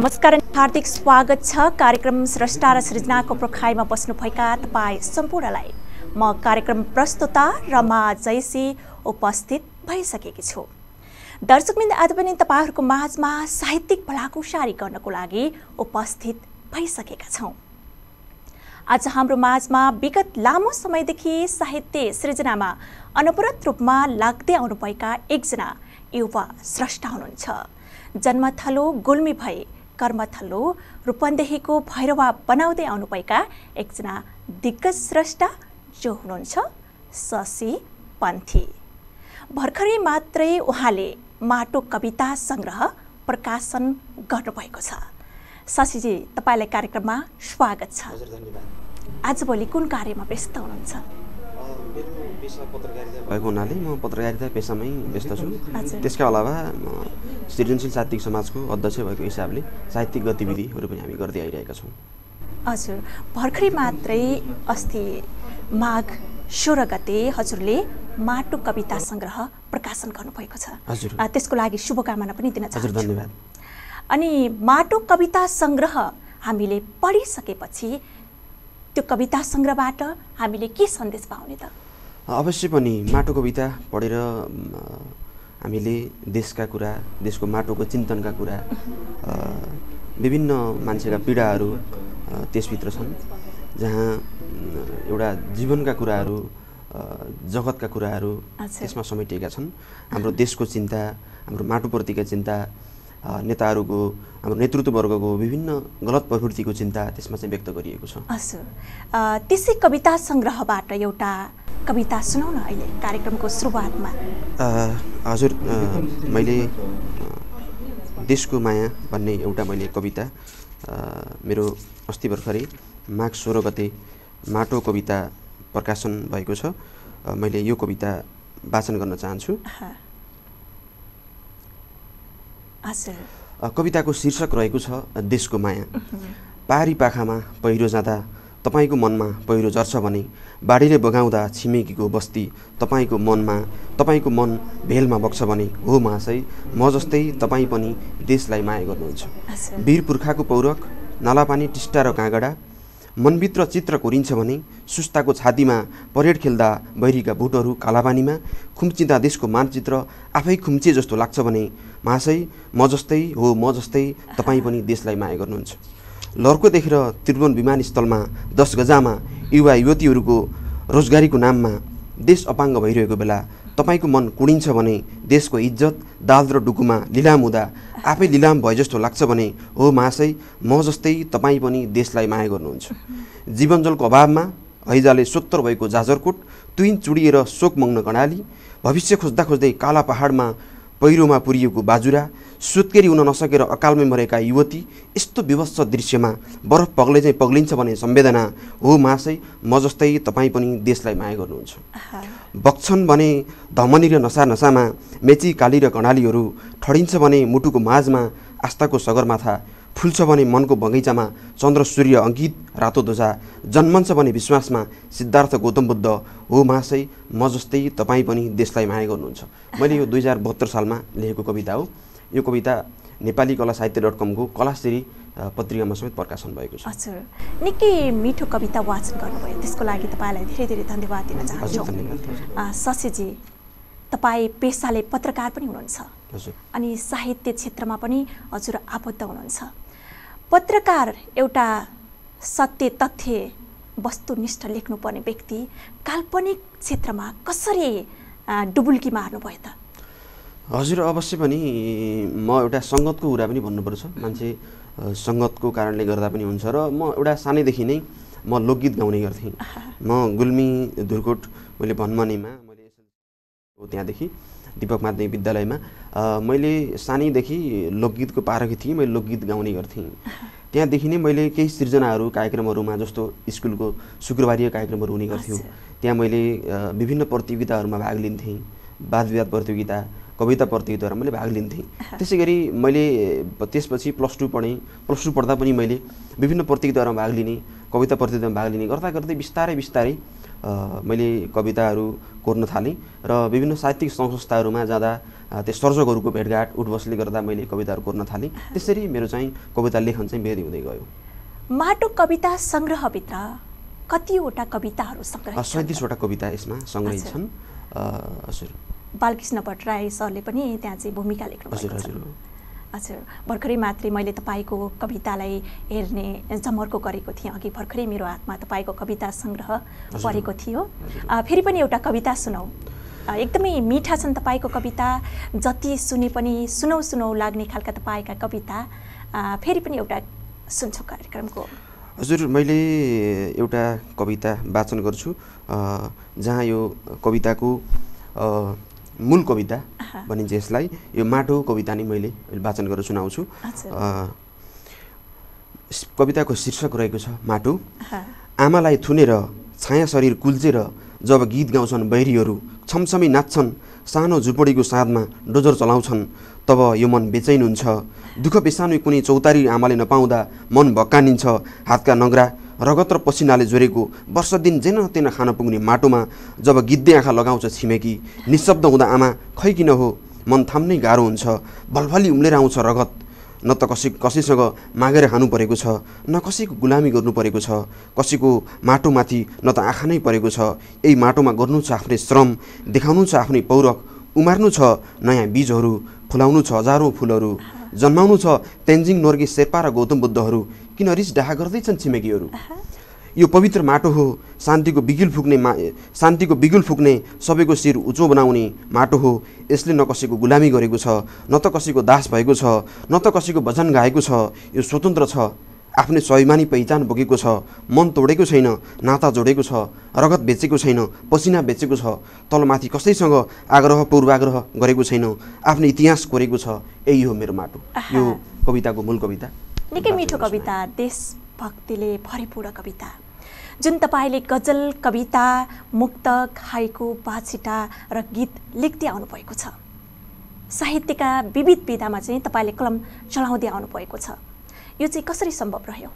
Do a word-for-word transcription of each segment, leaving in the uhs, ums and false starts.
नमस्कार, हार्दिक स्वागत छ कार्यक्रम स्रष्टा र सृजनाको प्रखाइमा बस्नुभएका तपाईँ सम्पूर्णलाई म कार्यक्रम प्रस्तुता रमा जैसी उपस्थित भइसकेकी छु। दर्शकवृन्द, आज पनि तपाईहरूको माझमा साहित्यिक भलाकुसारी गर्नको लागि उपस्थित भइसकेका छौँ। आज हाम्रो माझमा विगत लामो समयदेखि साहित्य सृजनामा अनवरत रूपमा लाग्दै आउनुभएका एकजना युवा स्रष्टा हुनुहुन्छ। जन्मथलो गुल्मी भई कर्मथलो रूपन्देहीको भैरवा बनाउँदै आउनुभएका एकजना दिग्गज स्रष्टा जो हुनुहुन्छ शशि पन्थी। भर्खरै मात्रै उहाँले माटो कविता संग्रह प्रकाशन गर्नुभएको छ। शशिजी, तपाईँलाई कार्यक्रममा स्वागत छ। हजुर, धन्यवाद। आजभोलि कुन कार्यमा व्यस्त हुनुहुन्छ? मेरो पेसा पत्रकारिता भएको हुनाले म पत्रकारिता पेसामै व्यस्त छु। हजुर। त्यसका अलावा म सृजनशील साहित्यिक समाजको अध्यक्ष भएको हिसाबले साहित्यिक गतिविधिहरू पनि हामी गर्दै आइरहेका छौँ। हजुर, भर्खरै मात्रै अस्ति माघ सोह्र गते हजुरले माटो कविता संग्रह प्रकाशन गर्नुभएको छ। हजुर। त्यसको लागि शुभकामना पनि दिन चाहन्छु। हजुर, धन्यवाद। अनि माटो कविता संग्रह हामीले पढिसकेपछि त्यो कविता संग्रहबाट हामीले के सन्देश पाउने त? अवश्य पनि माटो कविता पढेर हामीले देशका कुरा, देशको माटोको चिन्तनका कुरा, विभिन्न मान्छेका पीडाहरू त्यसभित्र छन्, जहाँ एउटा जीवनका कुराहरू, जगतका कुराहरू त्यसमा समेटिएका छन्। हाम्रो देशको चिन्ता, हाम्रो माटोप्रतिका चिन्ता, नेताहरूको, हाम्रो नेतृत्ववर्गको विभिन्न गलत प्रवृत्तिको चिन्ता त्यसमा चाहिँ व्यक्त गरिएको छ। हजुर, त्यसै कविता संग्रहबाट एउटा कविता सुनाउ न अहिले कार्यक्रमको सुरुवातमा। हजुर, मैले देशको माया भन्ने एउटा मैले कविता मेरो अस्ति भर्खरै माघ सोह्र गते माटो कविता प्रकाशन भएको छ। मैले यो कविता वाचन गर्न चाहन्छु। कविताको शीर्षक रहेको छ देशको माया। पारी पाखामा पहिरो जाँदा तपाईँको मनमा पहिरो झर्छ भने, बाढीले बगाउँदा छिमेकीको बस्ती तपाईँको मनमा तपाईँको मन भेलमा बग्छ भने, हो महाशय म जस्तै तपाईँ पनि देशलाई माया गर्नुहुन्छ। वीर पुर्खाको पौरख, नालापानी टिस्टा र काँगडा मनभित्र चित्र कोरिन्छ भने, सुस्ताको छातीमा परेड खेल्दा बैरीका बुटहरू कालापानीमा खुम्चिँदा देशको मानचित्र आफै खुम्चिए जस्तो लाग्छ भने, महाशय म जस्तै हो म जस्तै तपाईँ पनि देशलाई माया गर्नुहुन्छ। लर्को देखेर त्रिभुवन विमानस्थलमा दस गजामा युवा युवतीहरूको रोजगारीको नाममा देश अपाङ्ग भइरहेको बेला तपाईँको मन कुडिन्छ भने, देशको इज्जत दाल र डुकुमा लिलाम हुँदा आफै लिलाम भए जस्तो लाग्छ भने, हो महाशय म जस्तै तपाईँ पनि देशलाई माया गर्नुहुन्छ। जीवनजलको अभावमा हैजाले सोत्तर भएको जाजरकोट तुइन चुडिएर शोक मग्न कर्णाली, भविष्य खोज्दा खोज्दै काला पहाडमा पहिरोमा पुरिएको बाजुरा, सुत्केरी हुन नसकेर अकालमै मरेका युवती, यस्तो विवत्स दृश्यमा बरफ पग्ले चाहिँ पग्लिन्छ भने सम्वेदना, हो महाशय म जस्तै तपाईँ पनि देशलाई माया गर्नुहुन्छ। बग्छन् भने धमनी र नसा नसामा मेची काली र कर्णालीहरू, ठडिन्छ भने मुटुको माझमा आस्थाको सगरमाथा, फुल्छ भने मनको बगैँचामा चन्द्र सूर्य अङ्कित रातो ध्वजा, जन्मन्छ भने विश्वासमा सिद्धार्थ गौतम बुद्ध, हो महाशय म जस्तै तपाईँ पनि देशलाई माया गर्नुहुन्छ। मैले यो दुई हजार बहत्तर सालमा लेखेको कविता हो। यो कविता नेपाली कला साहित्य डट कमको कलाश्री पत्रिकामा समेत प्रकाशन भएको छ। हजुर, निकै मिठो कविता वाचन गर्नुभयो, त्यसको लागि तपाईँलाई धेरै धेरै धन्यवाद दिन चाहन्छु। शशीजी, तपाईँ पेसाले पत्रकार पनि हुनुहुन्छ अनि साहित्य क्षेत्रमा पनि हजुर आबद्ध हुनुहुन्छ। पत्रकार एउटा सत्य तथ्य वस्तुनिष्ठ लेख्नुपर्ने व्यक्ति काल्पनिक क्षेत्रमा कसरी डुबुल्की मार्नुभयो त? हजुर, अवश्य पनि म एउटा सङ्गतको कुरा पनि भन्नुपर्छ। मान्छे सङ्गतको कारणले गर्दा पनि हुन्छ र म एउटा सानैदेखि नै म लोकगीत गाउने गर्थेँ। म गुल्मी धुरकोट मैले भन्मनीमा मैले त्यहाँदेखि दीपक माध्यमिक विद्यालयमा मैले सानैदेखि लोकगीतको पारखी थिएँ। मैले लोकगीत गाउने गर्थेँ। त्यहाँदेखि नै मैले केही सृजनाहरू कार्यक्रमहरूमा, जस्तो स्कुलको शुक्रबारीय कार्यक्रमहरू हुने गर्थ्यो, त्यहाँ मैले विभिन्न प्रतियोगिताहरूमा भाग लिन्थेँ। वाद विवाद प्रतियोगिता, कविता प्रतियोगिताहरूमा मैले भाग लिन्थेँ। त्यसै गरी मैले त्यसपछि प्लस टू पढेँ। प्लस टू पढ्दा पनि मैले विभिन्न प्रतियोगिताहरूमा भाग लिने, कविता प्रतियोगितामा भाग लिने गर्दा गर्दै बिस्तारै बिस्तारै मैले कविताहरू कोर्न थालेँ र विभिन्न साहित्यिक संस्थाहरूमा जाँदा त्यो सर्जकहरूको भेटघाट उठबसले गर्दा मैले कविताहरू कोर्न थालेँ। त्यसरी मेरो चाहिँ कविता लेखन चाहिँ बेहोरी हुँदै गयो। माटो कविता सङ्ग्रहभित्र कतिवटा कविताहरू सङ्ग्रहित छन्? सैँतिसवटा कविता यसमा सङ्ग्रहित छन्। हजुर, बालकृष्ण भट्टराई सरले पनि त्यहाँ चाहिँ भूमिका लेख्नु हजुर हजुर हजुर भर्खरै मात्रै मैले तपाईँको कवितालाई हेर्ने जमर्को गरेको थिएँ। अघि भर्खरै मेरो हातमा तपाईँको कविता सङ्ग्रह परेको थियो। फेरि पनि एउटा कविता सुनौ। एकदमै मिठा छन् तपाईँको कविता, जति सुने पनि सुनौ सुनौ लाग्ने खालका तपाईँका कविता। फेरि पनि एउटा सुन्छु कार्यक्रमको। हजुर, मैले एउटा कविता वाचन गर्छु जहाँ यो कविताको मूल कविता भनिन्छ यसलाई। यो माटो कविता नै मैले वाचन गरेर सुनाउँछु। कविताको शीर्षक रहेको छ माटो। आमालाई थुनेर छाया शरीर कुल्चेर जब गीत गाउँछन् बहिरीहरू, छमछमी नाच्छन् सानो झुपडीको साँधमा डोजर चलाउँछन्, तब यो मन बेचैन हुन्छ। दुःख बेसानो कुनै चौतारी आमाले नपाउँदा मन भक्कानिन्छ। हातका नङ्ग्रा रगत र पसिनाले जोडेको वर्ष दिन जेन तेन खान पुग्ने माटोमा जब गिद्धे आँखा लगाउँछ छिमेकी, निशब्द हुँदा आमा खै किन हो मन थाम्नै गाह्रो हुन्छ। भलभली उम्लेर आउँछ रगत, न त कसै कसैसँग मागेर खानु परेको छ, न कसैको गुलामी गर्नु परेको छ। कसैको माटोमाथि न त आँखा नै परेको छ। यही माटोमा गर्नु छ आफ्नै श्रम, देखाउनु छ आफ्नै पौरख, उमार्नु छ नयाँ बीजहरू, फुलाउनु छ हजारौँ फुलहरू, जन्माउनु छ तेन्जिङ नोर्गे शेर्पा र गौतम बुद्धहरू। किन रिस डाहा गर्दैछन् छिमेकीहरू? यो पवित्र माटो हो शान्तिको बिगुल फुक्ने मा शान्तिको बिगुल फुक्ने, सबैको शिर उचो बनाउने माटो हो। यसले न कसैको गुलामी गरेको छ, न त कसैको दास भएको छ, न त कसैको भजन गाएको छ। यो स्वतन्त्र छ, आफ्नै स्वाभिमानी पहिचान बोकेको छ। मन तोडेको छैन, नाता जोडेको छ, रगत बेचेको छैन, पसिना बेचेको छ। तलमाथि कसैसँग आग्रह पूर्वाग्रह गरेको छैन, आफ्नो इतिहास कोरेको छ। यही हो मेरो माटो। यो कविताको मूल कविता। निकै मिठो कविता, देशभक्तिले भरिपूर्ण कविता, जुन तपाईँले गजल, कविता, मुक्तक, हाइकु, बाछिटा र गीत लेख्दै आउनुभएको छ। साहित्यका विविध विधामा चाहिँ तपाईँले कलम चलाउँदै आउनुभएको छ। यो चाहिँ कसरी सम्भव रह्यो?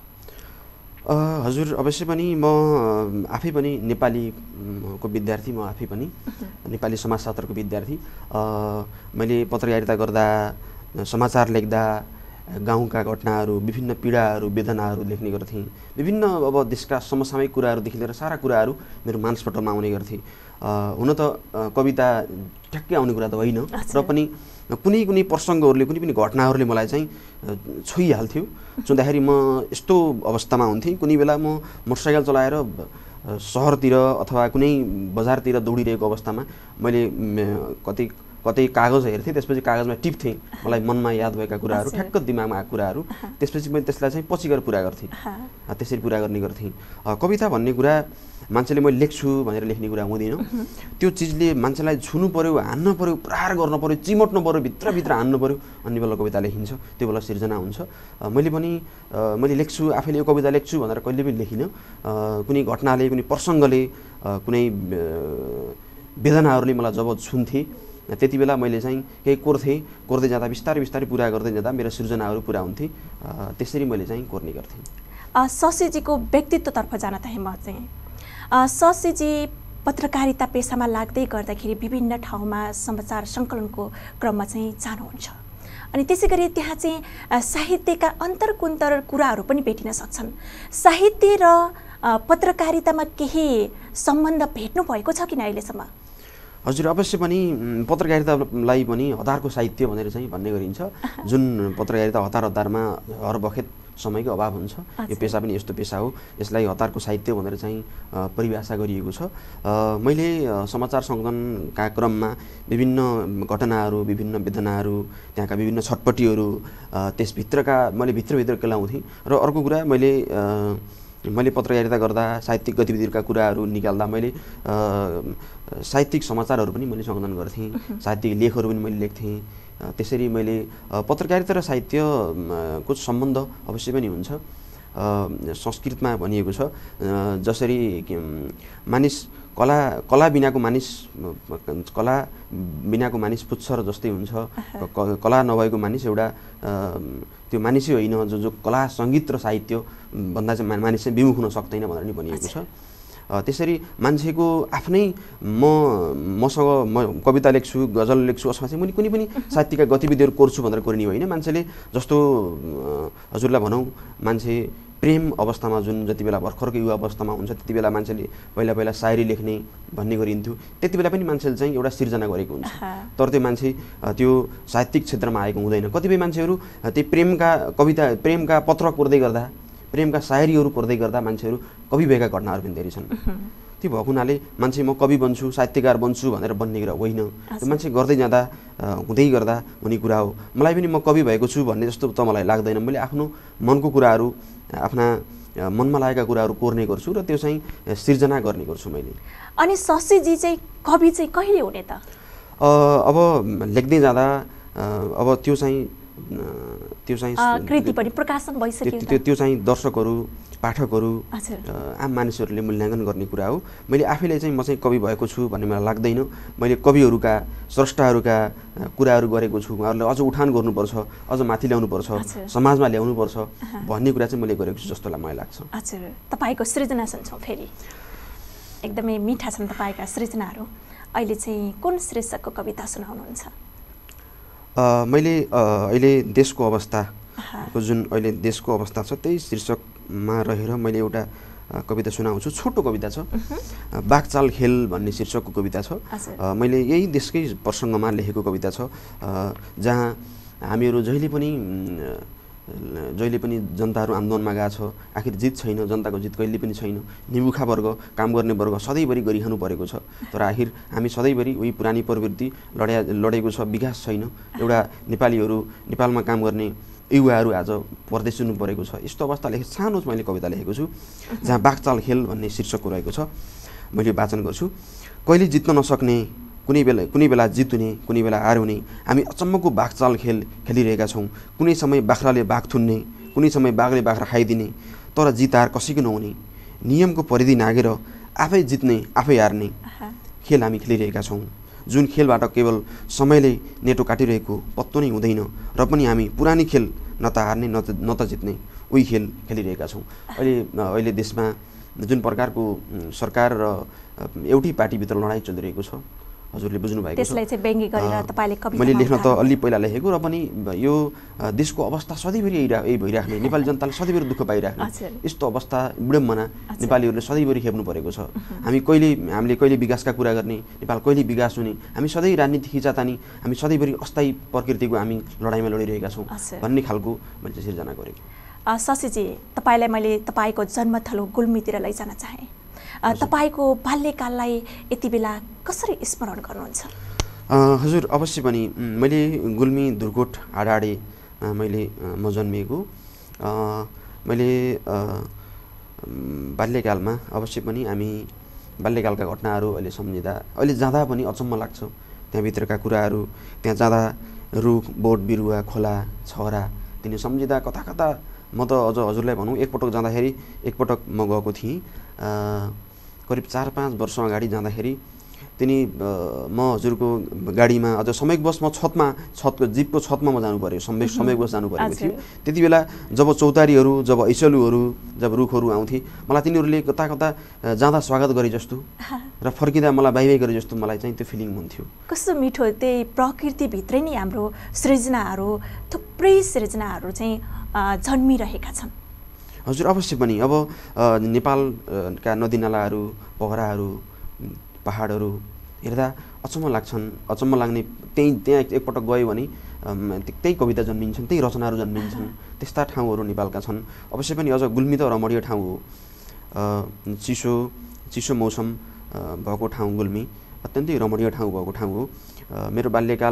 हजुर, अवश्य पनि म आफै पनि नेपालीको विद्यार्थी, म आफै पनि नेपाली समाजशास्त्रको विद्यार्थी। मैले पत्रकारिता गर्दा, समाचार लेख्दा गाउँका घटनाहरू, विभिन्न पीडाहरू, वेदनाहरू लेख्ने गर्थेँ। विभिन्न अब देशका समसामयिक कुराहरूदेखि लिएर सारा कुराहरू मेरो मानसपटलमा आउने गर्थे। हुन त कविता ठ्याक्कै आउने कुरा त होइन, र पनि कुनै कुनै प्रसङ्गहरूले, कुनै पनि घटनाहरूले मलाई चाहिँ छोइहाल्थ्यो। छुँदाखेरि म यस्तो अवस्थामा हुन्थेँ, कुनै बेला म मोटरसाइकल चलाएर सहरतिर अथवा कुनै बजारतिर दौडिरहेको अवस्थामा मैले कतै कतै कागज हेर्थेँ, त्यसपछि कागजमा टिप्थेँ मलाई मनमा याद भएका कुराहरू, ठ्याक्क दिमागमा आएको कुराहरू। त्यसपछि मैले त्यसलाई चाहिँ पछि गएर पुरा गर्थेँ, त्यसरी पुरा गर्ने गर्थेँ। कविता भन्ने कुरा मान्छेले मैले लेख्छु भनेर लेख्ने कुरा हुँदैन। त्यो चिजले मान्छेलाई छुनु पऱ्यो, हान्न पऱ्यो, प्रहार गर्नु पऱ्यो, चिमट्नु पऱ्यो, भित्रभित्र हान्नु पऱ्यो, अन्य बेला कविता लेखिन्छ, त्यो बेला सिर्जना हुन्छ। मैले पनि मैले लेख्छु, आफैले यो कविता लेख्छु भनेर कहिले पनि लेखिनँ। कुनै घटनाले, कुनै प्रसङ्गले, कुनै वेदनाहरूले मलाई जब छुन्थे, त्यति बेला मैले चाहिँ केही कोर्थेँ। कोर्दै जाँदा बिस्तारै बिस्तारै पुरा गर्दै जाँदा मेरा सृजनाहरू पुरा हुन्थे। त्यसरी मैले चाहिँ कोर्ने गर्थेँ। शशीजीको व्यक्तित्वतर्फ जान चाहे म चाहिँ शशीजी पत्रकारिता पेसामा लाग्दै गर्दाखेरि विभिन्न ठाउँमा समाचार सङ्कलनको क्रममा चाहिँ जानुहुन्छ, अनि त्यसै गरी त्यहाँ चाहिँ साहित्यका अन्तरकुन्तर कुराहरू पनि भेटिन सक्छन्। साहित्य र पत्रकारितामा केही सम्बन्ध भेट्नु भएको छ किन अहिलेसम्म? हजुर, अवश्य पनि पत्रकारितालाई पनि हतारको साहित्य भनेर चाहिँ भन्ने गरिन्छ। जुन पत्रकारिता हतार हतारमा हर बखेत समयको अभाव हुन्छ। यो पेसा पनि यस्तो पेसा हो, यसलाई हतारको साहित्य भनेर चाहिँ परिभाषा गरिएको छ। मैले समाचार सङ्कलनका क्रममा विभिन्न घटनाहरू, विभिन्न वेदनाहरू, त्यहाँका विभिन्न छटपटीहरू त्यसभित्रका मैले भित्रभित्र केलाउँथेँ। र अर्को कुरा, मैले मैले पत्रकारिता गर्दा साहित्यिक गतिविधिका कुराहरू निकाल्दा मैले साहित्यिक समाचारहरू पनि मैले सङ्कलन गर्थेँ, साहित्यिक लेखहरू पनि मैले लेख्थेँ। त्यसरी मैले पत्रकारिता र साहित्यको सम्बन्ध अवश्य पनि हुन्छ। संस्कृतमा भनिएको छ, जसरी मानिस कला कला बिनाको मानिस कला बिनाको मानिस पुच्छर जस्तै हुन्छ, कला नभएको मानिस एउटा त्यो मानिसै होइन, जो जो कला, सङ्गीत र साहित्य भन्दा चाहिँ मानिस चाहिँ विमुख हुन सक्दैन भनेर नि भनिएको छ। त्यसरी मान्छेको आफ्नै म मसँग म कविता लेख्छु गजल लेख्छु अथवा चाहिँ मैले कुनै पनि साहित्यिक गतिविधिहरू गर्छु भनेर गर्ने होइन मान्छेले जस्तो हजुरलाई भनौँ मान्छे प्रेम अवस्थामा जुन जति बेला भर्खरको युवा अवस्थामा हुन्छ त्यति बेला मान्छेले पहिला पहिला सायरी लेख्ने भन्ने गरिन्थ्यो त्यति बेला पनि मान्छेले चाहिँ एउटा सिर्जना गरेको हुन्छ तर त्यो मान्छे त्यो साहित्यिक क्षेत्रमा आएको हुँदैन कतिपय मान्छेहरू त्यो प्रेमका कविता प्रेमका पत्र कोर्दै गर्दा प्रेमका सायरीहरू कोर्दै गर्दा मान्छेहरू कवि भएका घटनाहरू पनि धेरै छन् त्यो भएको हुनाले मान्छे म कवि बन्छु साहित्यकार बन्छु भनेर बन्ने कुरा होइन त्यो मान्छे गर्दै जाँदा हुँदै गर्दा हुने कुरा हो मलाई पनि म कवि भएको छु भन्ने जस्तो त मलाई लाग्दैन मैले आफ्नो मनको कुराहरू आफ्ना मनमा लागेका कुराहरू कोर्ने गर्छु र त्यो चाहिँ सिर्जना गर्ने गर्छु मैले अनि शशीजी चाहिँ कवि चाहिँ कहिले हुने त अब लेख्दै जाँदा अब त्यो चाहिँ त्यो चाहिँ कृति पनि प्रकाशन भइसक्यो त्यो त्यो चाहिँ दर्शकहरू पाठकहरू आम मानिसहरूले मूल्याङ्कन गर्ने कुरा हो मैले आफैले चाहिँ म चाहिँ कवि भएको छु भन्ने मलाई लाग्दैन मैले कविहरूका स्रष्टाहरूका कुराहरू गरेको छु उहाँहरूले अझ उठान गर्नुपर्छ अझ माथि ल्याउनुपर्छ समाजमा ल्याउनुपर्छ भन्ने कुरा चाहिँ मैले गरेको छु जस्तो मलाई लाग्छ हजुर तपाईँको सृजना सुन्छौँ फेरि एकदमै मिठा छन् तपाईँका सृजनाहरू अहिले चाहिँ कुन शीर्षकको कविता सुनाउनुहुन्छ मैले अहिले देशको अवस्थाको जुन अहिले देशको अवस्था छ त्यही शीर्षकमा रहेर मैले एउटा कविता सुनाउँछु छोटो कविता छ बाघचाल खेल भन्ने शीर्षकको कविता छ मैले यही देशकै प्रसङ्गमा लेखेको कविता छ जहाँ हामीहरू जहिले पनि जहिले पनि जनताहरू आन्दोलनमा गएको छ आखिर जित छैन जनताको जित कहिले पनि छैन निमुखा वर्ग काम गर्ने वर्ग सधैँभरि गरिरहनु परेको छ तर आखिर हामी सधैँभरि उही पुरानी प्रवृत्ति लड्या लडेको छ विकास छैन एउटा नेपालीहरू नेपालमा काम गर्ने युवाहरू आज परदेश जानु परेको छ यस्तो अवस्था लेखे सानो मैले कविता लेखेको छु जहाँ बाघचाल खेल भन्ने शीर्षकको रहेको छ मैले वाचन गर्छु कहिले जित्न नसक्ने कुनै बेला कुनै बेला जित हुने कुनै बेला हार हुने हामी अचम्मको बाघचाल खेल खेलिरहेका छौँ कुनै समय बाख्राले बाघ थुन्ने कुनै समय बाघले बाख्रा खाइदिने तर जित हार कसैको नहुने नियमको परिधि नागेर आफै जित्ने आफै हार्ने खेल हामी खेलिरहेका छौँ जुन खेलबाट केवल समयले नेटो काटिरहेको पत्तो नै हुँदैन र पनि हामी पुरानी खेल न त हार्ने न त न त जित्ने उही खेल खेलिरहेका छौँ अहिले अहिले देशमा जुन प्रकारको सरकार र एउटै पार्टीभित्र लडाइँ चलिरहेको छ हजुरले बुझ्नु भएको छ त्यसलाई चाहिँ व्यङ्ग्य गरेर तपाईले कविता मैले लेख्न त अलि पहिला लेखेको र पनि यो देशको अवस्था सधैँभरि यही भइराख्ने नेपाली जनताले सधैँभरि दुःख पाइराख्ने यस्तो अवस्था विडम्बना नेपालीहरूले सधैँभरि खेप्नु परेको छ हामी कहिले हामीले कहिले विकासका कुरा गर्ने नेपाल कहिले विकास हुने हामी सधैँ राजनीति खिचातानी हामी सधैँभरि अस्थायी प्रकृतिको हामी लडाइँमा लडिरहेका छौँ भन्ने खालको मैले सिर्जना गरेको शशीजी तपाईँलाई मैले तपाईँको जन्मथलो गुल्मीतिर लैजान चाहेँ तपाईको बाल्यकाललाई यति बेला कसरी स्मरण गर्नुहुन्छ हजुर अवश्य पनि मैले गुल्मी दुर्कोट आडाडे मैले म जन्मिएको मैले बाल्यकालमा अवश्य पनि हामी बाल्यकालका घटनाहरू अहिले सम्झिँदा अहिले जाँदा पनि अचम्म लाग्छ त्यहाँभित्रका कुराहरू त्यहाँ जाँदा रुख बोट बिरुवा खोला छहरा तिनी सम्झिँदा कता कता म त अझ हजुरलाई भनौँ एकपटक जाँदाखेरि एकपटक म गएको थिएँ करिब चार पाँच वर्ष अगाडि जाँदाखेरि तिनी म हजुरको गाडीमा अझ समयबस म छतमा छतको जिपको छतमा म जानु पर्यो समय समयबस जानु परेको थियो त्यति बेला जब चौतारीहरू जब ऐसलुहरू जब रुखहरू आउँथे मलाई तिनीहरूले कता कता जाँदा स्वागत गरे जस्तो र फर्किँदा मलाई बाई बाई गरे जस्तो मलाई चाहिँ त्यो फिलिङ हुन्थ्यो कस्तो मिठो त्यही प्रकृतिभित्रै नै हाम्रो सृजनाहरू थुप्रै सृजनाहरू चाहिँ जन्मिरहेका छन् हजुर अवश्य पनि अब नेपालका नदीनालाहरू पोखराहरू पहाडहरू हेर्दा अचम्म लाग्छन् अचम्म लाग्ने त्यही त्यहाँ एकपटक गयो भने त्यही कविता जन्मिन्छन् त्यही रचनाहरू जन्मिन्छन् त्यस्ता ठाउँहरू नेपालका छन् अवश्य पनि अझ गुल्मी त रमणीय ठाउँ हो चिसो चिसो मौसम भएको ठाउँ गुल्मी अत्यन्तै रमणीय ठाउँ भएको ठाउँ हो मेरो बाल्यकाल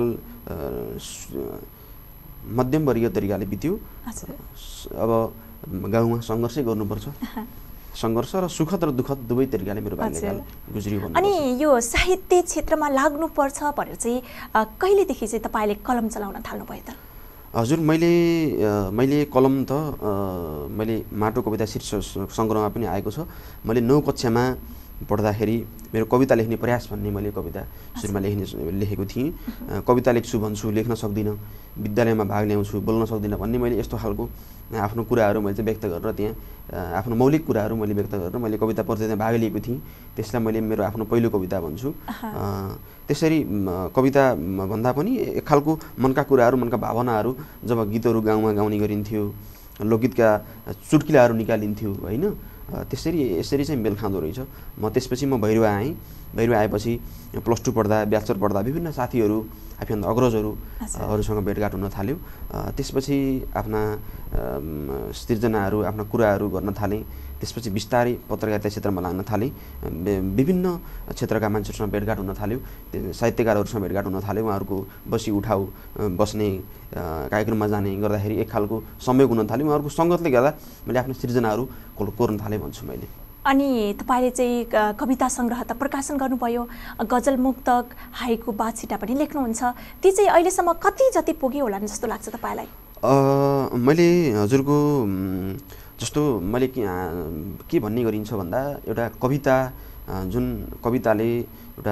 मध्यमवर्गीय तरिकाले बित्यो अब गाउँमा सङ्घर्षै गर्नुपर्छ सङ्घर्ष र सुखद र दुःखद दुवै तरिकाले मेरो बाल्यकाल गुज्रियो भन्नु अनि यो साहित्य क्षेत्रमा लाग्नुपर्छ भनेर चाहिँ कहिलेदेखि चाहिँ तपाईँले कलम चलाउन थाल्नुभयो त हजुर मैले मैले कलम त मैले माटो कविता शीर्ष सङ्ग्रहमा पनि आएको छ मैले नौ कक्षामा पढ्दाखेरि मेरो कविता लेख्ने प्रयास भन्ने मैले कविता सुरुमा लेख्ने लेखेको थिएँ। कविता लेख्छु भन्छु, लेख्न सक्दिनँ, विद्यालयमा भाग ल्याउँछु, बोल्न सक्दिनँ भन्ने मैले यस्तो खालको आफ्नो कुराहरू मैले चाहिँ व्यक्त गरेर त्यहाँ आफ्नो मौलिक कुराहरू मैले व्यक्त गरेर मैले कविता प्रतियोगितामा भाग लिएको थिएँ। त्यसलाई मैले मेरो आफ्नो पहिलो कविता भन्छु। त्यसरी कविता भन्दा पनि एक खालको मनका कुराहरू, मनका भावनाहरू जब गीतहरू गाउँमा गाउने गरिन्थ्यो, लोकगीतका चुट्किलाहरू निकालिन्थ्यो होइन, त्यसरी यसरी चाहिँ मेल खाँदो रहेछ। म त्यसपछि म भैरवा आएँ। भैरवा आएपछि प्लस टू पढ्दा, ब्याचलर पढ्दा विभिन्न साथीहरू, आफूभन्दा अग्रजहरू हरूसँग भेटघाट हुन थाल्यो। त्यसपछि आफ्ना सृजनाहरू, आफ्ना कुराहरू गर्न थालेँ। त्यसपछि बिस्तारै पत्रकारिता क्षेत्रमा लाग्न थालेँ। विभिन्न क्षेत्रका मान्छेहरूसँग भेटघाट हुन थाल्यो, साहित्यकारहरूसँग भेटघाट हुन थाल्यो। उहाँहरूको बसी उठाउ बस्ने कार्यक्रममा जाने गर्दाखेरि एक खालको संयोग हुन थाल्यो। उहाँहरूको सङ्गतले गर्दा मैले आफ्नो सृजनाहरू कोर्न थालेँ भन्छु मैले। अनि तपाईँले चाहिँ कविता सङ्ग्रह त प्रकाशन गर्नुभयो, गजल, मुक्तक, हाइकु, बाछिटा पनि लेख्नुहुन्छ। ती चाहिँ अहिलेसम्म कति जति पुग्यो होला जस्तो लाग्छ तपाईँलाई? मैले हजुरको जस्तो मैले के के भन्ने गरिन्छ भन्दा एउटा कविता जुन कविताले एउटा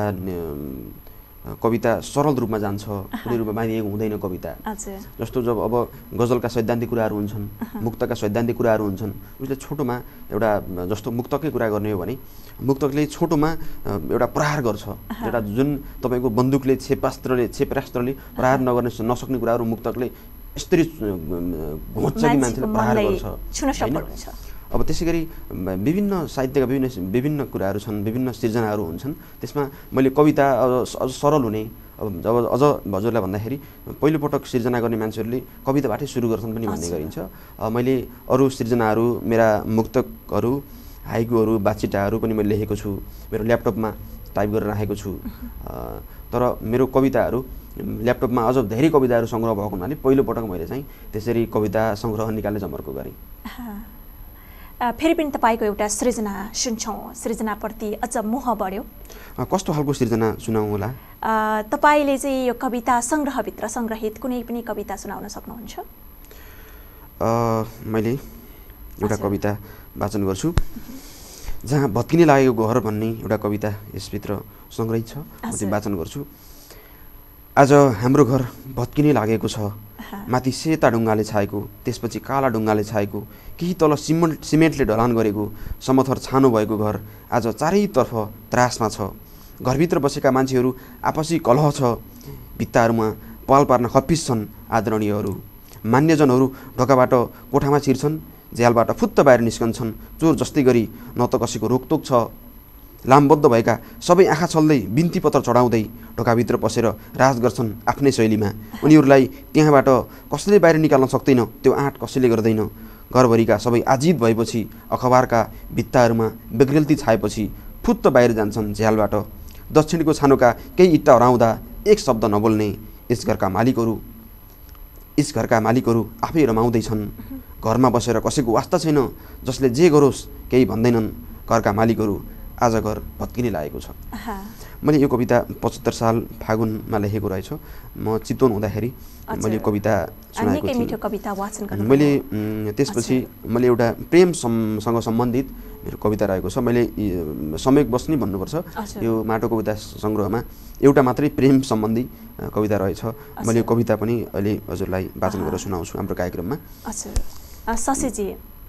कविता सरल रूपमा जान्छ, कुनै रूपमा बाँधिएको हुँदैन कविता। जस्तो जब अब गजलका सैद्धान्तिक कुराहरू हुन्छन्, मुक्तका सैद्धान्तिक कुराहरू हुन्छन्, उसले छोटोमा एउटा जस्तो मुक्तकै कुरा गर्ने हो भने मुक्तकले छोटोमा एउटा प्रहार गर्छ। एउटा जुन तपाईँको बन्दुकले क्षेपास्त्रले क्षेपास्त्रले प्रहार नगर्ने नसक्ने कुराहरू मुक्तकले यसरी घोच्छ कि मान्छेले प्रहार गर्छ होइन। अब त्यसै गरी विभिन्न साहित्यका विभिन्न विभिन्न कुराहरू छन्, विभिन्न सृजनाहरू हुन्छन्। त्यसमा मैले कविता अझ सरल हुने, अब जब अझ हजुरलाई भन्दाखेरि पहिलोपटक सृजना गर्ने मान्छेहरूले कविताबाटै सुरु गर्छन् पनि भन्ने गरिन्छ। मैले अरू सृजनाहरू, मेरा मुक्तकहरू, हाइकुहरू, बाछिटाहरू पनि मैले लेखेको छु, मेरो ल्यापटपमा टाइप गरेर राखेको छु। तर मेरो कविताहरू ल्यापटपमा अझ धेरै कविताहरू सङ्ग्रह भएको हुनाले पहिलोपटक मैले चाहिँ त्यसरी कविता सङ्ग्रह निकाल्ने जमर्को गरेँ। फेरि पनि तपाईँको एउटा सृजना सुन्छौँ, सृजनाप्रति अझ मोह बढ्यो। कस्तो खालको सृजना सुनाउँ होला? तपाईँले चाहिँ यो कविता सङ्ग्रहभित्र सङ्ग्रहित कुनै पनि कविता सुनाउन सक्नुहुन्छ? मैले एउटा कविता वाचन गर्छु। जहाँ भत्किने लागेको घर भन्ने एउटा कविता यसभित्र सङ्ग्रहित छ, म चाहिँ वाचन गर्छु। आज हाम्रो घर भत्किने लागेको छ, माथि सेता ढुङ्गाले छाएको, त्यसपछि काला ढुङ्गाले छाएको, केही तल सिमेन्ट सिमेन्टले ढलान गरेको समथर छानो भएको घर आज चारैतर्फ त्रासमा छ। घरभित्र बसेका मान्छेहरू आपसी कलह छ, भित्ताहरूमा पाल पार्न खप्पिस छन् आदरणीयहरू। मान्यजनहरू ढोकाबाट कोठामा छिर्छन्, झ्यालबाट फुत्त बाहिर निस्कन्छन् चोर जस्तै गरी, न त कसैको रोकतोक छ। लामबद्ध भएका सबै आँखा छल्दै बिन्ती पत्र चढाउँदै ढोकाभित्र पसेर राज गर्छन् आफ्नै शैलीमा। उनीहरूलाई त्यहाँबाट कसैले बाहिर निकाल्न सक्दैन, त्यो आँट कसैले गर्दैन। घरभरिका सबै आजित भएपछि अखबारका भित्ताहरूमा बेग्रेल्ती छाएपछि फुत्त बाहिर जान्छन् झ्यालबाट। दक्षिणको छानोका केही इट्टा हराउँदा एक शब्द नबोल्ने यस घरका मालिकहरू यस घरका मालिकहरू आफै रमाउँदैछन्। घरमा बसेर कसैको वास्ता छैन, जसले जे गरोस् केही भन्दैनन्। घरका मालिकहरू आज घर भत्किने लागेको छ। मैले यो कविता पचहत्तर साल फागुनमा लेखेको रहेछ। म चितवन हुँदाखेरि मैले कविता सुनाएको थिएँ। मैले त्यसपछि मैले एउटा प्रेमसँग सम्बन्धित मेरो कविता रहेको छ। मैले समयक बस्ने भन्नुपर्छ, यो माटो कविता सङ्ग्रहमा एउटा मात्रै प्रेम सम्बन्धी कविता रहेछ। मैले यो कविता पनि अहिले हजुरलाई वाचन गरेर सुनाउँछु हाम्रो कार्यक्रममा। शशीजी,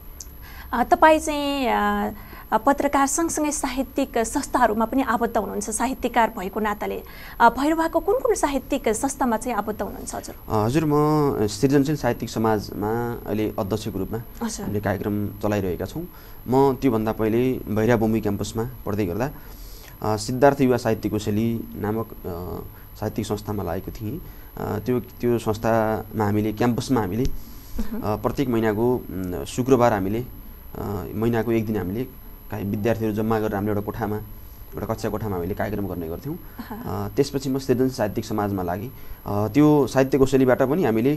तपाईँ चाहिँ पत्रकार सँगसँगै साहित्यिक संस्थाहरूमा पनि आबद्ध हुनुहुन्छ। साहित्यकार भएको नाताले भैरवाको कुन कुन साहित्यिक संस्थामा चाहिँ आबद्ध हुनुहुन्छ हजुर? हजुर, म सृजनशील साहित्यिक समाजमा अहिले अध्यक्षको रूपमा हामीले कार्यक्रम चलाइरहेका छौँ। म त्योभन्दा पहिले भैरवा बम्बई क्याम्पसमा पढ्दै गर्दा सिद्धार्थ युवा साहित्य कोशली नामक साहित्यिक संस्थामा लागेको थिएँ। त्यो त्यो संस्थामा हामीले क्याम्पसमा हामीले प्रत्येक महिनाको शुक्रबार हामीले महिनाको एक दिन हामीले विद्यार्थीहरू जम्मा गरेर हामीले एउटा कोठामा एउटा कक्षा कोठामा हामीले कार्यक्रम गर्ने गर्थ्यौँ। त्यसपछि म सृजनशील साहित्यिक समाजमा लागेँ। त्यो साहित्य कोशलीबाट पनि हामीले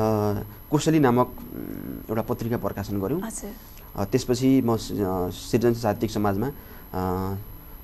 कोशली नामक एउटा पत्रिका प्रकाशन गऱ्यौँ। त्यसपछि म सृजनशील साहित्यिक समाजमा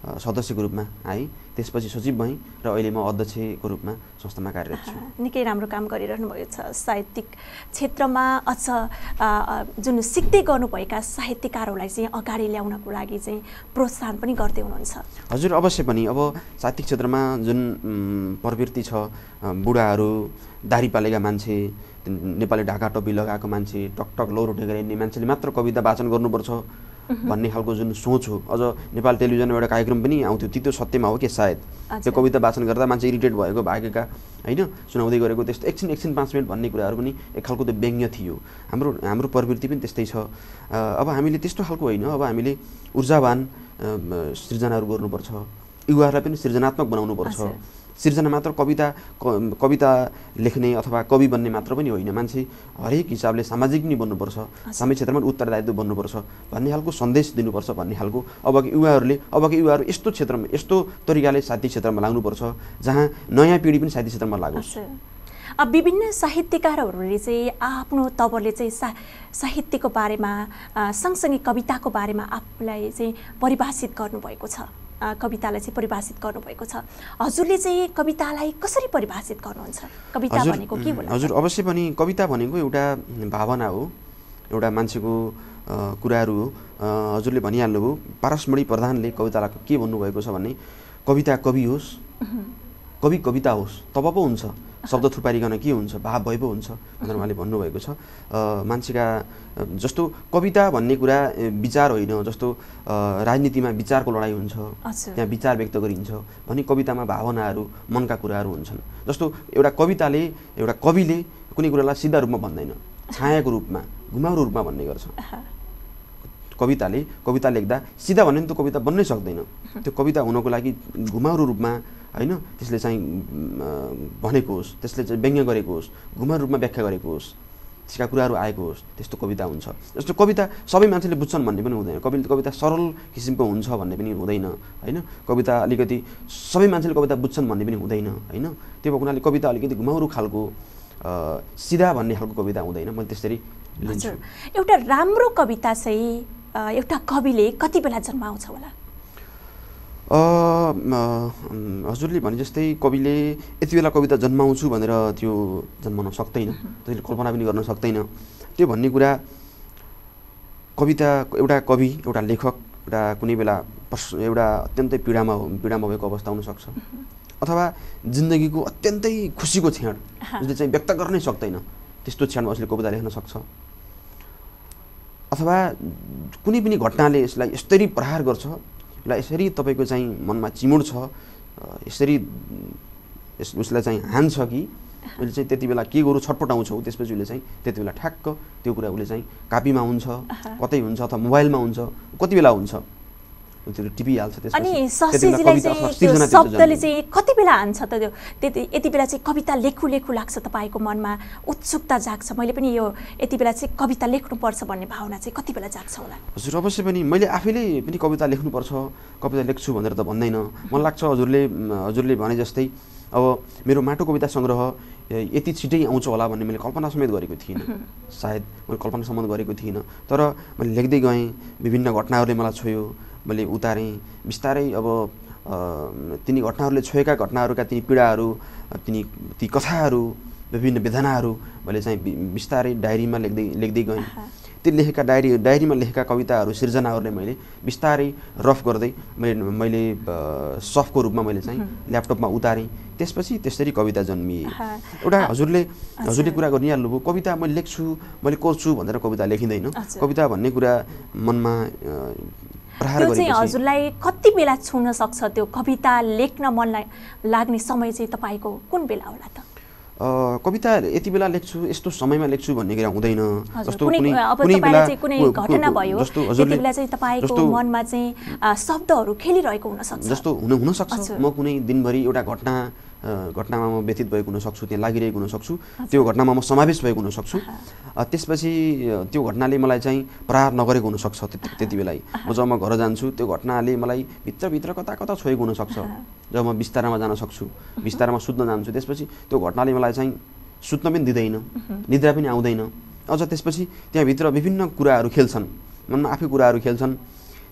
सदस्यको रूपमा आएँ, त्यसपछि सचिव भएँ र अहिले म अध्यक्षको रूपमा संस्थामा कार्यरत छु। निकै राम्रो काम गरिरहनु भएको छ साहित्यिक क्षेत्रमा। अझ जुन सिक्दै गर्नुभएका साहित्यकारहरूलाई चाहिँ अगाडि ल्याउनको लागि चाहिँ प्रोत्साहन पनि गर्दै हुनुहुन्छ। हजुर अवश्य पनि। अब साहित्यिक क्षेत्रमा जुन प्रवृत्ति छ, बुढाहरू, दाह्री पालेका मान्छे, नेपाली ढाका टोपी लगाएको मान्छे, टकटक लौरो टेकेर हिँड्ने मान्छेले मात्र कविता वाचन गर्नुपर्छ भन्ने खालको जुन सोच हो। अझ नेपाल टेलिभिजनमा एउटा कार्यक्रम पनि आउँथ्यो, ती त्यो सत्यमा हो कि सायद त्यो कविता वाचन गर्दा मान्छे इरिटेट भएको भागेका होइन, सुनाउँदै गरेको त्यस्तो एकछिन एकछिन पाँच मिनट भन्ने कुराहरू पनि एक खालको त्यो व्यङ्ग्य थियो। हाम्रो हाम्रो प्रवृत्ति पनि त्यस्तै छ। अब हामीले त्यस्तो खालको होइन, अब हामीले ऊर्जावान सृजनाहरू गर्नुपर्छ, युवाहरूलाई पनि सृजनात्मक बनाउनुपर्छ। सृजना मात्र कविता कविता लेख्ने अथवा कवि बन्ने मात्र पनि होइन, मान्छे हरेक हिसाबले सामाजिक पनि बन्नुपर्छ, सामाजिक क्षेत्रमा पनि उत्तरदायित्व बन्नुपर्छ भन्ने खालको सन्देश दिनुपर्छ भन्ने खालको अबको युवाहरूले अबको युवाहरू यस्तो क्षेत्रमा यस्तो तरिकाले साहित्य क्षेत्रमा लाग्नुपर्छ जहाँ नयाँ पिँढी पनि साहित्य क्षेत्रमा लागोस्। अब विभिन्न साहित्यकारहरूले चाहिँ आफ्नो तवरले चाहिँ सा साहित्यको बारेमा सँगसँगै कविताको बारेमा आफूलाई चाहिँ परिभाषित गर्नुभएको छ, कवितालाई चाहिँ परिभाषित गर्नुभएको छ। हजुरले चाहिँ कवितालाई कसरी परिभाषित गर्नुहुन्छ? कविता भनेको के होला? हजुर अवश्य पनि कविता भनेको एउटा भावना हो, एउटा मान्छेको कुराहरू हो। हजुरले भनिहाल्नुभयो, पारसमणि प्रधानले कवितालाई के भन्नुभएको छ भने कविता कवि होस्, कवि कविता होस् तब पो हुन्छ, शब्द थुपारिकन के हुन्छ, भाव भए पो हुन्छ भनेर उहाँले भन्नुभएको छ। मान्छेका जस्तो कविता भन्ने कुरा विचार होइन, जस्तो राजनीतिमा विचारको लडाइँ हुन्छ, त्यहाँ विचार व्यक्त गरिन्छ भने कवितामा भावनाहरू मनका कुराहरू हुन्छन्। जस्तो एउटा कविताले एउटा कविले कुनै कुरालाई सिधा रूपमा भन्दैन, छायाको रूपमा घुमाउरो रूपमा भन्ने गर्छ। कविताले कविता लेख्दा सिधा भन्यो भने त कविता बन्नै सक्दैन, त्यो कविता हुनको लागि घुमाउरो रूपमा होइन त्यसले चाहिँ भनेको होस्, त्यसले चाहिँ व्यङ्ग्य गरेको होस्, घुमाउरो रूपमा व्याख्या गरेको होस्, त्यसका कुराहरू आएको होस्, त्यस्तो कविता हुन्छ। जस्तो कविता सबै मान्छेले बुझ्छन् भन्ने पनि हुँदैन, कविता कविता सरल किसिमको हुन्छ भन्ने पनि हुँदैन होइन, कविता अलिकति सबै मान्छेले कविता बुझ्छन् भन्ने पनि हुँदैन होइन। त्यो भएको हुनाले कविता अलिकति घुमाउरो खालको सिधा भन्ने खालको कविता हुँदैन, मैले त्यसरी लिन्छु। एउटा राम्रो कविता चाहिँ एउटा कविले कति बेला जन्माउँछ होला? हजुरले भने जस्तै कविले यति बेला कविता जन्माउँछु भनेर त्यो जन्माउन सक्दैन, त्यसले कल्पना पनि गर्न सक्दैन। त्यो भन्ने कुरा कविता एउटा कवि एउटा लेखक एउटा कुनै बेला एउटा अत्यन्तै पीडामा पीडामा भएको अवस्था हुनसक्छ, अथवा जिन्दगीको अत्यन्तै खुसीको क्षण जसले चाहिँ व्यक्त गर्नै सक्दैन त्यस्तो क्षणमा उसले कविता लेख्न सक्छ, अथवा कुनै पनि घटनाले यसलाई यसरी प्रहार गर्छ, यसलाई यसरी तपाईँको चाहिँ मनमा चिमुड छ, यसरी यस उसलाई चाहिँ हान्छ कि उसले चाहिँ त्यति बेला के गरौँ छटपटाउँछौ, त्यसपछि उसले चाहिँ त्यति बेला ठ्याक्क त्यो कुरा उसले चाहिँ कापीमा हुन्छ, कतै हुन्छ अथवा मोबाइलमा हुन्छ, कति बेला हुन्छ त्यो टिपिहाल्छ। त्यसपछि अनि शशीजीलाई चाहिँ त्यो शब्दले चाहिँ कति बेला हान्छ त? त्यो त्यति यति बेला चाहिँ कविता लेखु लेखु लाग्छ तपाईँको मनमा, उत्सुकता जाग्छ, मैले पनि यो यति बेला चाहिँ कविता लेख्नुपर्छ भन्ने भावना चाहिँ कति बेला जाग्छ होला? हजुर अवश्य पनि मैले आफैले पनि कविता लेख्नुपर्छ, कविता लेख्छु भनेर त भन्दैन। मलाई लाग्छ हजुरले हजुरले भने जस्तै अब मेरो माटो कविता सङ्ग्रह यति छिटै आउँछ होला भन्ने मैले कल्पना समेत गरेको थिइनँ, सायद मैले कल्पना समेत गरेको थिइनँ। तर मैले लेख्दै गएँ, विभिन्न घटनाहरूले मलाई छोयो, मैले उतारेँ बिस्तारै। अब तिनी घटनाहरूले छोएका घटनाहरूका तिनी पीडाहरू, तिनी ती कथाहरू, विभिन्न वेदनाहरू मैले चाहिँ बिस्तारै डायरीमा लेख्दै लेख्दै गएँ। त्यो लेखेका डायरी डायरीमा लेखेका कविताहरू सिर्जनाहरूले मैले बिस्तारै रफ गर्दै मैले मैले सफ्टको रूपमा मैले चाहिँ ल्यापटपमा उतारेँ। त्यसपछि त्यसरी कविता जन्मिए। एउटा हजुरले हजुरले कुरा गरिहाल्नुभयो, कविता मैले लेख्छु मैले कोर्छु भनेर कविता लेखिँदैन। कविता भन्ने कुरा मनमा प्रहार गरेपछि त्यो चाहिँ हजुरलाई कति बेला छुन सक्छ? त्यो कविता लेख्न मन लाग्ने समय चाहिँ तपाईँको कुन बेला होला त? कविता यति बेला लेख्छु यस्तो समयमा लेख्छु भन्ने कुरा हुँदैन। जस्तो कुनै अब तपाईलाई चाहिँ कुनै घटना भयो त्यति बेला चाहिँ तपाईको मनमा चाहिँ शब्दहरू खेलिरहेको हुन सक्छ, जस्तो हुन हुन सक्छ। म कुनै दिनभरि एउटा घटना घटनामा म व्यतीत भएको हुन सक्छु, त्यहाँ लागिरहेको हुन सक्छु, त्यो घटनामा म समावेश भएको हुन सक्छु। त्यसपछि त्यो घटनाले मलाई चाहिँ प्रहार नगरेको हुनसक्छ। त्यति बेला म जब म घर जान्छु त्यो घटनाले मलाई भित्रभित्र कता कता छोएको हुनसक्छ। जब म बिस्तारामा जान सक्छु, बिस्तारामा सुत्न जान्छु, त्यसपछि त्यो घटनाले मलाई चाहिँ सुत्न पनि दिँदैन, निद्रा पनि आउँदैन। अझ त्यसपछि त्यहाँभित्र विभिन्न कुराहरू खेल्छन्, मनमा आफै कुराहरू खेल्छन्।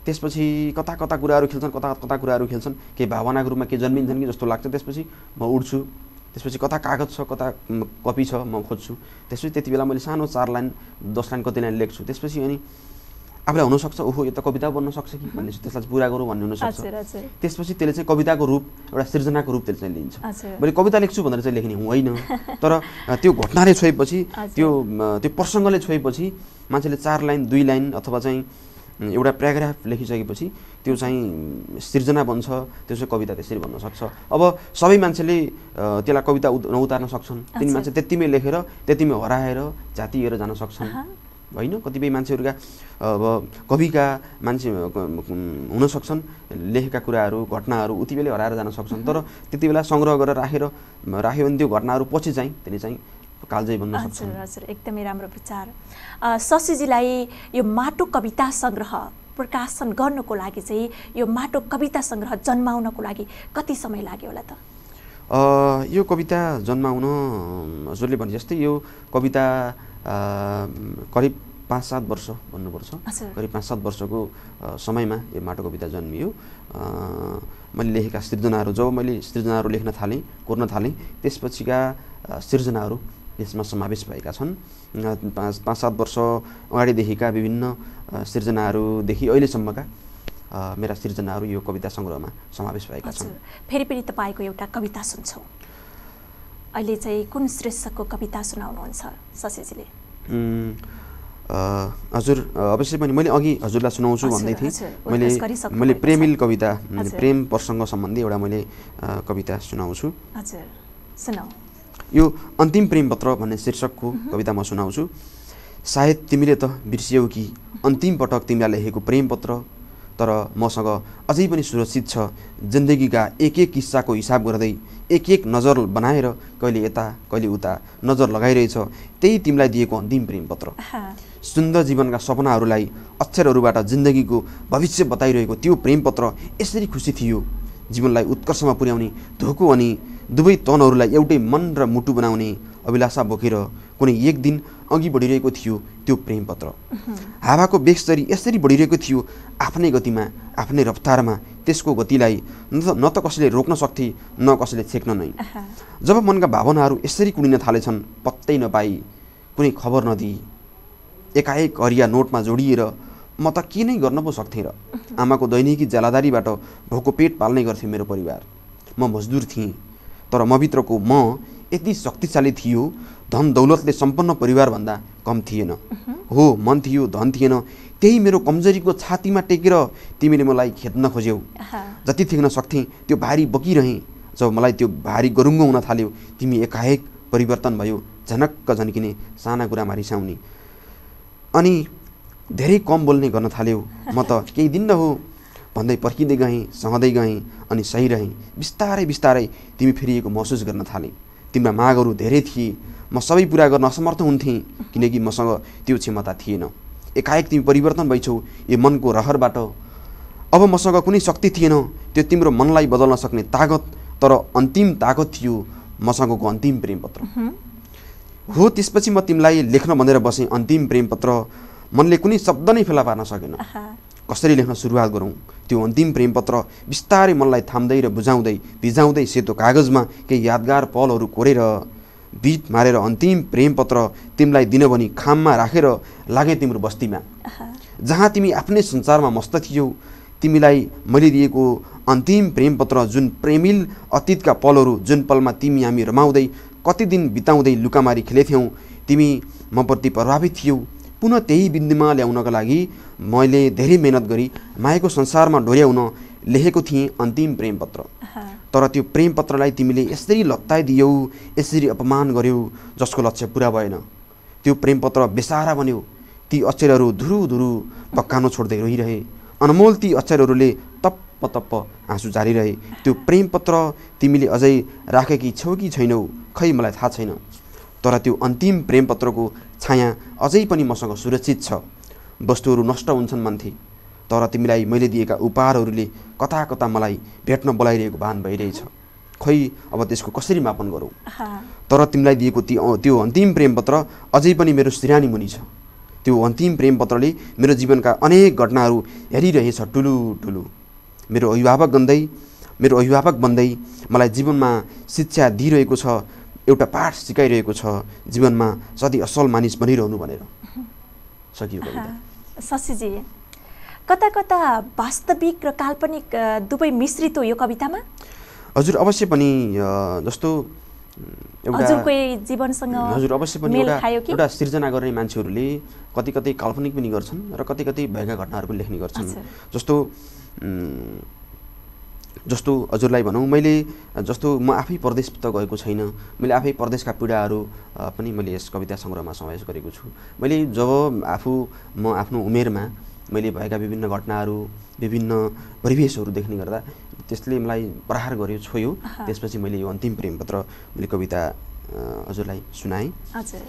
त्यसपछि कता कता कुराहरू खेल्छन् कता कता कुराहरू खेल्छन् केही भावनाको रूपमा के जन्मिन्छन् कि जस्तो लाग्छ त्यसपछि म उड्छु त्यसपछि कता कागज छ कता कपी छ म खोज्छु त्यसपछि त्यति बेला मैले सानो चार लाइन दस लाइन कति लाइन लेख्छु त्यसपछि अनि आफूलाई हुनसक्छ ओहो यो त कविता बन्न सक्छ कि भन्ने त्यसलाई पुरा गरौँ भन्ने हुनसक्छ त्यसपछि त्यसले चाहिँ कविताको रूप एउटा सृजनाको रूप त्यसले चाहिँ लिन्छ मैले कविता लेख्छु भनेर चाहिँ लेख्ने होइन तर त्यो घटनाले छोएपछि त्यो त्यो प्रसङ्गले छोएपछि मान्छेले चार लाइन दुई लाइन अथवा चाहिँ एउटा प्याराग्राफ लेखिसकेपछि त्यो चाहिँ सृजना बन्छ त्यो चाहिँ कविता त्यसरी बन्न सक्छ अब सबै मान्छेले त्यसलाई कविता नउतार्न सक्छन् तिनी मान्छे त्यतिमै लेखेर त्यतिमै हराएर जातिएर जान सक्छन् होइन कतिपय मान्छेहरूका अब कविका मान्छे हुन सक्छन् लेखेका कुराहरू घटनाहरू उति बेलै हराएर जान सक्छन् तर त्यति बेला सङ्ग्रह गरेर राखेर राख्यो भने त्यो घटनाहरू पछि चाहिँ त्यसले चाहिँ कालजयी बन्न सक्छ हजुर हजुर एकदमै राम्रो विचार शशीजीलाई यो माटो कविता सङ्ग्रह प्रकाशन गर्नको लागि चाहिँ यो माटो कविता सङ्ग्रह जन्माउनको लागि कति समय लाग्यो होला त यो कविता जन्माउन हजुरले भने जस्तै यो कविता करिब पाँच सात वर्ष भन्नुपर्छ करिब पाँच सात वर्षको समयमा यो माटो कविता जन्मियो मैले लेखेका सृजनाहरू जब मैले सृजनाहरू लेख्न थालेँ कोर्न थालेँ त्यसपछिका सृजनाहरू यसमा समावेश भएका छन् पाँच पाँच सात वर्ष अगाडिदेखिका विभिन्न सृजनाहरूदेखि अहिलेसम्मका मेरा सृजनाहरू यो कविता सङ्ग्रहमा समावेश भएका छन् फेरि पनि तपाईँको एउटा कविता सुन्छौँ अहिले चाहिँ कुन शीर्षकको कविता सुनाउनुहुन्छ शशीजीले हजुर अवश्य पनि मैले अघि हजुरलाई सुनाउँछु भन्दै थिएँ मैले मैले प्रेमिल कविता प्रेम प्रसङ्ग सम्बन्धी एउटा मैले कविता सुनाउँछु हजुर सुनाऊ यो अन्तिम प्रेम पत्र भन्ने शीर्षकको कविता म सुनाउँछु सायद तिमीले त बिर्सियौ कि अन्तिम पटक तिमीलाई लेखेको प्रेम पत्र तर मसँग अझै पनि सुरक्षित छ जिन्दगीका एक एक किस्साको हिसाब गर्दै एक एक नजर बनाएर कहिले यता कहिले उता नजर लगाइरहेछ त्यही तिमीलाई दिएको अन्तिम प्रेम पत्र सुन्दर जीवनका सपनाहरूलाई अक्षरहरूबाट जिन्दगीको भविष्य बताइरहेको त्यो प्रेम पत्र यसरी खुसी थियो जीवनलाई उत्कर्षमा पुर्याउने धोको अनि दुवै तनहरूलाई एउटै मन र मुटु बनाउने अभिलाषा बोकेर कुनै एक दिन अघि बढिरहेको थियो त्यो प्रेम पत्र हावाको बेगसरी यसरी बढिरहेको थियो आफ्नै गतिमा आफ्नै रफ्तारमा त्यसको गतिलाई न त कसैले रोक्न सक्थे न कसैले छेक्न नै जब मनका भावनाहरू यसरी कुडिन थालेछन् पत्तै नपाई कुनै खबर नदिई एकाएक हरिया नोटमा जोडिएर म त के नै गर्न पो सक्थेँ र आमाको दैनिकी ज्यालादारीबाट भोको पेट पाल्ने गर्थ्यो मेरो परिवार म मजदुर थिएँ तर मभित्रको म यति शक्तिशाली थियो धन दौलतले सम्पन्न परिवारभन्दा कम थिएन हो मन थियो धन थिएन त्यही मेरो कमजोरीको छातीमा टेकेर तिमीले मलाई खेद्न खोज्यौ जति थिक्न सक्थेँ त्यो भारी बकिरहेँ जब मलाई त्यो भारी गरुङ्गो हुन थाल्यो तिमी एकाएक परिवर्तन भयो झनक्क झन्किने साना कुरामा रिसाउने अनि धेरै कम बोल्ने गर्न थाल्यौ म त केही दिन न हो भन्दै पर्खिँदै गएँ सहँदै गएँ अनि सही रहेँ बिस्तारै बिस्तारै तिमी फेरिएको महसुस गर्न थालेँ तिम्रा मागहरू धेरै थिए म सबै पुरा गर्न असमर्थ हुन्थेँ किनकि मसँग त्यो क्षमता थिएन एकाएक तिमी परिवर्तन भइछौ यो मनको रहरबाट अब मसँग कुनै शक्ति थिएन त्यो तिम्रो मनलाई बदल्न सक्ने तागत तर अन्तिम तागत थियो मसँगको अन्तिम प्रेम पत्र हो त्यसपछि म तिमीलाई लेख्न भनेर बसेँ अन्तिम प्रेम पत्र मनले कुनै शब्द नै फेला पार्न सकेन कसरी लेख्न सुरुवात गरौँ त्यो अन्तिम प्रेम पत्र बिस्तारै मनलाई थाम्दै र बुझाउँदै भिजाउँदै सेतो कागजमा केही यादगार पलहरू कोरेर बिट मारेर अन्तिम प्रेम पत्र तिमीलाई दिन भनी खाममा राखेर लागे तिम्रो बस्तीमा जहाँ तिमी आफ्नै संसारमा मस्त थियौ तिमीलाई मैले दिएको अन्तिम प्रेम पत्र जुन प्रेमिल अतीतका पलहरू जुन पलमा तिमी हामी रमाउँदै कति दिन बिताउँदै लुकामारी खेलेथ्यौँ तिमी मप्रति प्रभावित थियौ पुनः त्यही बिन्दुमा ल्याउनका लागि मैले धेरै मेहनत गरी मायाको संसारमा डोर्याउन लेखेको थिएँ अन्तिम प्रेम पत्र तर त्यो प्रेम पत्रलाई तिमीले यसरी लत्ताइदियौ यसरी अपमान गर्यौ जसको लक्ष्य पुरा भएन त्यो प्रेम पत्र बेसारा बन्यो ती अक्षरहरू धुरु धुरु पक्कानो छोड्दै रोइरहे अनमोल ती अक्षरहरूले तप्प तप्प आँसु झारिरहे त्यो प्रेम पत्र तिमीले अझै राखेकी छौ कि छैनौ खै मलाई थाहा छैन तर त्यो अन्तिम प्रेम पत्रको छाया अझै पनि मसँग सुरक्षित छ वस्तुहरू नष्ट हुन्छन् भन्थे तर तिमीलाई मैले दिएका उपहारहरूले कता कता मलाई भेट्न बोलाइरहेको भान भइरहेछ खै अब त्यसको कसरी मापन गरौँ तर तिमीलाई दिएको ती त्यो अन्तिम प्रेम पत्र अझै पनि मेरो सिरानी मुनि छ त्यो अन्तिम प्रेम पत्रले मेरो जीवनका अनेक घटनाहरू हेरिरहेछ ठुलो ठुलो। मेरो अभिभावक बन्दै मेरो अभिभावक बन्दै मलाई जीवनमा शिक्षा दिइरहेको छ, एउटा पाठ सिकाइरहेको छ, जीवनमा सधैँ असल मानिस बनिरहनु भनेर। सकियो कविता। शशीजी, कता कता वास्तविक र काल्पनिक दुवै मिश्रित हो यो कवितामा? हजुर अवश्य पनि जस्तो एउटा हजुरकै जीवनसँग हजुर अवश्य पनि एउटा एउटा सिर्जना गर्ने मान्छेहरूले कति कति काल्पनिक पनि गर्छन् र कति कति भएका घटनाहरू पनि लेख्ने गर्छन्। जस्तो जस्तो हजुरलाई भनौँ, मैले जस्तो म आफै परदेश त गएको छैन, मैले आफै परदेशका पीडाहरू पनि मैले यस कविता सङ्ग्रहमा समावेश गरेको छु। मैले जब आफू म आफ्नो उमेरमा मैले भएका विभिन्न घटनाहरू, विभिन्न परिवेशहरू देख्ने गर्दा त्यसले मलाई प्रहार गर्यो, छोयो। त्यसपछि मैले यो अन्तिम प्रेम पत्र मैले कविता हजुरलाई सुनाएँ। हजुर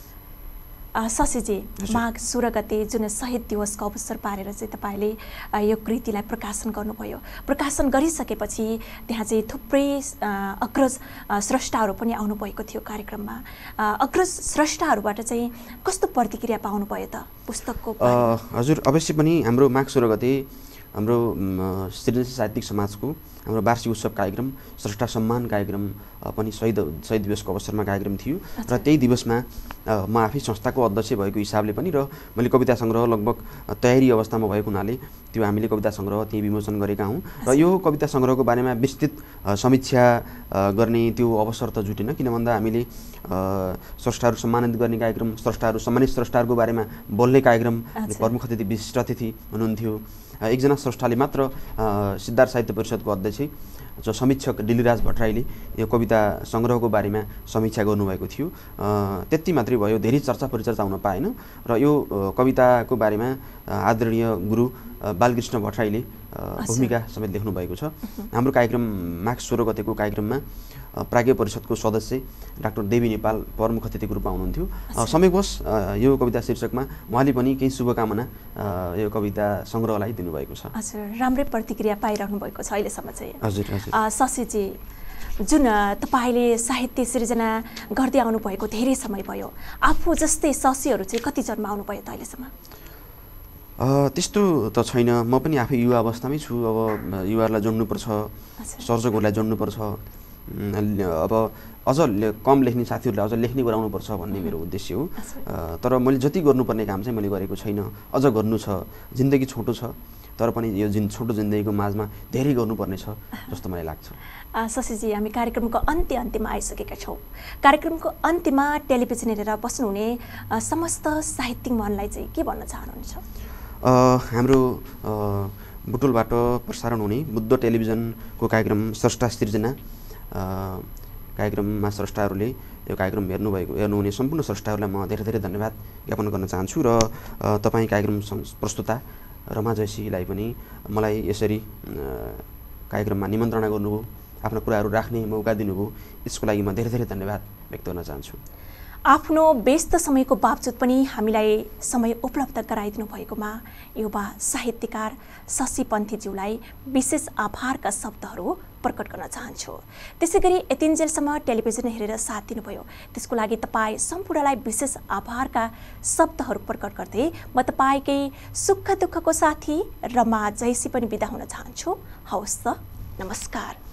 शशीजी, माघ सोह्र गते जुन शहीद दिवसको अवसर पारेर चाहिँ तपाईँले यो कृतिलाई प्रकाशन गर्नुभयो। प्रकाशन गरिसकेपछि त्यहाँ चाहिँ थुप्रै अग्रज स्रष्टाहरू पनि आउनुभएको थियो कार्यक्रममा। अग्रज स्रष्टाहरूबाट चाहिँ कस्तो प्रतिक्रिया पाउनुभयो त पुस्तकको? हजुर अवश्य पनि हाम्रो माघ सोह्र गते हाम्रो सृजनशील साहित्यिक समाजको हाम्रो वार्षिक उत्सव कार्यक्रम स्रष्टा सम्मान कार्यक्रम पनि शहीद शहीद दिवसको अवसरमा कार्यक्रम थियो र त्यही दिवसमा म आफै संस्थाको अध्यक्ष भएको हिसाबले पनि र मैले कविता सङ्ग्रह लगभग तयारी अवस्थामा भएको हुनाले त्यो हामीले कविता सङ्ग्रह त्यही विमोचन गरेका हौँ र यो कविता सङ्ग्रहको बारेमा विस्तृत समीक्षा गर्ने त्यो अवसर त जुटेन। किन भन्दा हामीले स्रष्टाहरू सम्मानित गर्ने कार्यक्रम, स्रष्टाहरू सम्मानित स्रष्टाहरूको बारेमा बोल्ने कार्यक्रम, प्रमुख अतिथि विशिष्ट अतिथि हुनुहुन्थ्यो। एकजना स्रष्टाले मात्र सिद्धार्थ साहित्य परिषदको अध्यक्ष जो समीक्षक डिलिराज भट्टराईले यो कविता सङ्ग्रहको बारेमा समीक्षा गर्नुभएको थियो। त्यति मात्रै भयो, धेरै चर्चा परिचर्चा हुन पाएन र यो कविताको बारेमा आदरणीय गुरु बालकृष्ण भट्टराईले भूमिका समेत लेख्नुभएको छ। हाम्रो कार्यक्रम माघ सोह्र गतेको कार्यक्रममा प्राज्ञ परिषदको सदस्य डाक्टर देवी नेपाल प्रमुख अतिथिको रूपमा हुनुहुन्थ्यो। समयवश यो कविता शीर्षकमा उहाँले पनि केही शुभकामना यो कविता सङ्ग्रहलाई दिनुभएको छ। हजुर राम्रै प्रतिक्रिया पाइरहनु भएको छ अहिलेसम्म चाहिँ। हजुर हजुर शशीजी, जुन तपाईँले साहित्य सिर्जना गर्दै आउनुभएको धेरै समय भयो, आफू जस्तै शशीहरू चाहिँ कति जन्म आउनुभयो त अहिलेसम्म? त्यस्तो त छैन, म पनि आफै युवा अवस्थामै छु। अब युवाहरूलाई जोड्नुपर्छ, सर्जकहरूलाई जोड्नुपर्छ, अब अझ कम लेख्ने साथीहरूलाई अझ लेख्ने गराउनुपर्छ भन्ने मेरो उद्देश्य हो। तर मैले जति गर्नुपर्ने काम चाहिँ मैले गरेको छैन, अझ गर्नु छ। जिन्दगी छोटो छ, तर पनि यो जिन छोटो जिन्दगीको माझमा धेरै गर्नुपर्ने छ जस्तो मलाई लाग्छ। शशीजी, हामी कार्यक्रमको अन्त्य अन्त्यमा आइसकेका छौँ। कार्यक्रमको अन्त्यमा टेलिभिजन हेरेर बस्नुहुने समस्त साहित्यिक मनलाई चाहिँ के भन्न चाहनुहुन्छ? हाम्रो बुटवलबाट प्रसारण हुने बुद्ध टेलिभिजनको कार्यक्रम स्रष्टा सृजना कार्यक्रममा स्रष्टाहरूले यो कार्यक्रम हेर्नुभएको हेर्नुहुने सम्पूर्ण स्रष्टाहरूलाई म धेरै धेरै धन्यवाद ज्ञापन गर्न चाहन्छु र तपाईँ कार्यक्रम प्रस्तुता रमा जयसीलाई पनि मलाई यसरी कार्यक्रममा निमन्त्रणा गर्नुभयो, आफ्ना कुराहरू राख्ने मौका दिनुभयो, यसको लागि म धेरै धेरै धन्यवाद व्यक्त गर्न चाहन्छु। आफ्नो व्यस्त समयको बावजुद पनि हामीलाई समय उपलब्ध गराइदिनु भएकोमा युवा साहित्यकार शशी पन्थीज्यूलाई विशेष आभारका शब्दहरू प्रकट गर्न चाहन्छु। त्यसै गरी यतिन्जेलसम्म टेलिभिजन हेरेर साथ दिनुभयो त्यसको लागि तपाईँ सम्पूर्णलाई विशेष आभारका शब्दहरू प्रकट गर्दै म तपाईँकै सुख दुःखको साथी रमा जयसी पनि बिदा हुन चाहन्छु। हवस् त, नमस्कार।